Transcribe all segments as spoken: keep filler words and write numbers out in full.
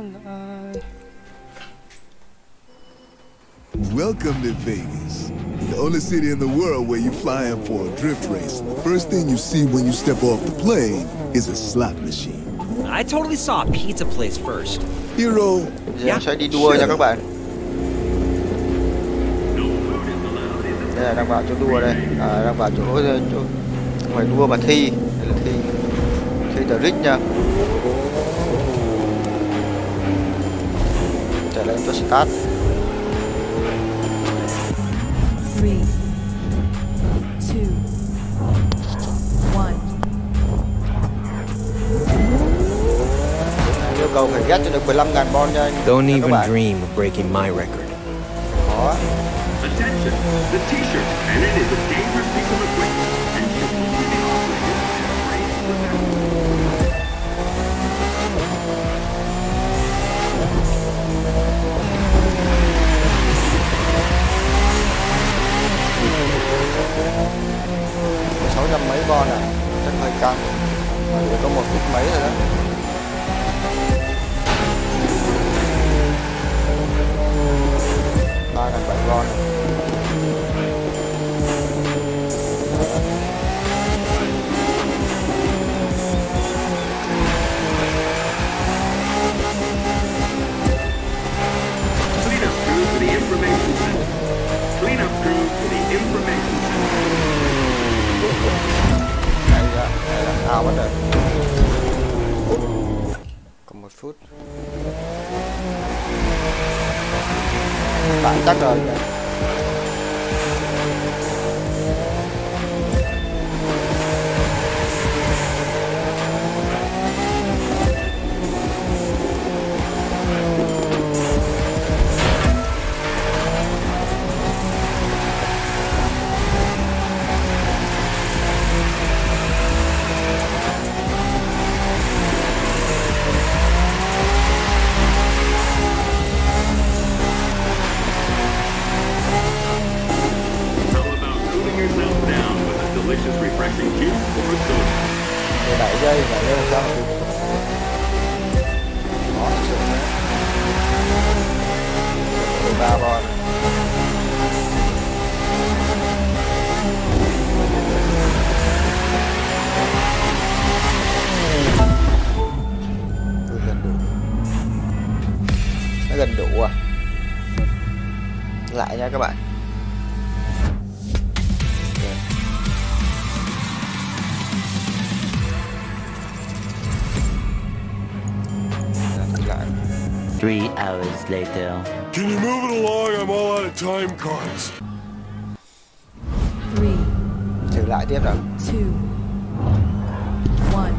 Welcome to Vegas, the only city in the world where you fly in for a drift race. The first thing you see when you step off the plane is a slot machine. I totally saw a pizza place first. Hero. Giờ sẽ đi đua nha các bạn. Đây là đang vào chỗ đua đây, à, đang vào chỗ chỗ không phải đua mà thi, đây là thi thi the rig nha. Chạy lên cho start. Three, two, one. Yêu cầu phải ghét cho được mười lăm nghìn bon nha. Don't even dream of breaking my record. Đó. Attention, the T-shirt cannon is a dangerous piece of equipment and should only be operated in sáu trăm mấy bon à, chắc hơi căng. Chỉ có một phút mấy rồi đó. ba ngàn bảy bon. Cleanup crew to the information center. Cleanup crew to the information center. Đây ra, đây là ao bắt đầu. Còn một phút. Bạn chắc rồi. Delicious, refreshing juice or soda. Đẩy dây và lên sao mà đó thực sự mười ba bon. Gần đủ. Nó gần đủ à. Lại nha các bạn. Three hours later. Can you move it along? I'm all out of time cards. Three, Thử lại tiếp nào. two, one.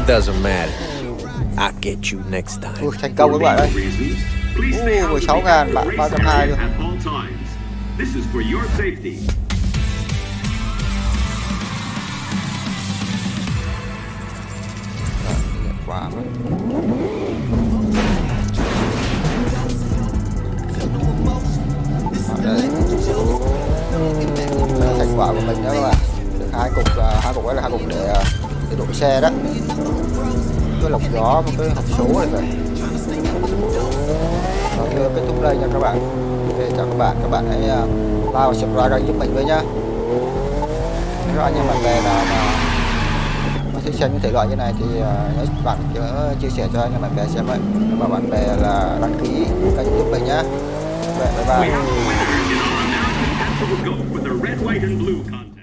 doesn't matter. I'll get you next time. Ui, thành công các bạn ơi. Ui, mười sáu ngàn bạn ba trăm hai mươi luôn. This is for your safety. Quả đó. Đây. Đây là thành quả của mình đó các bạn. Được hai cục, hai cục ấy là hai cục để để đổ xe đó. Cái lọc gió, một cái hộp số này vậy. Rồi kết thúc đây nha các bạn. Ok, chào các bạn, các bạn hãy like và subscribe kênh giúp mình với nhá. Nếu anh em bạn bè nào mà thích xem những thể loại như này thì nhớ bạn nhớ chia sẻ cho anh em bạn bè xem ấy, và bạn bè là đăng ký kênh giúp mình nhá. Bye bye.